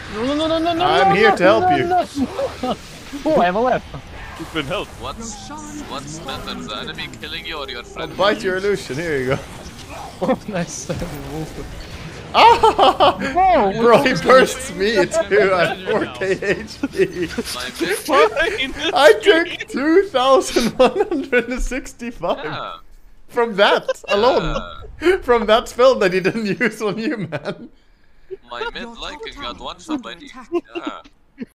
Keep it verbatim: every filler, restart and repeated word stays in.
No, no, no, no, no, no, I'm no, here no, to help no, you. no. Oh, I have a left. You've been helped. What's what's better, the enemy killing you or your I'll friend? bite your illusion. Here you go. Oh, nice. Ah! Oh, Bro, he bursts me too at four K H P. My big Fine. I took two thousand one hundred sixty-five yeah. from that alone. From that spell that he didn't use on you, man. My mid Lycan got one shot by me. Yeah.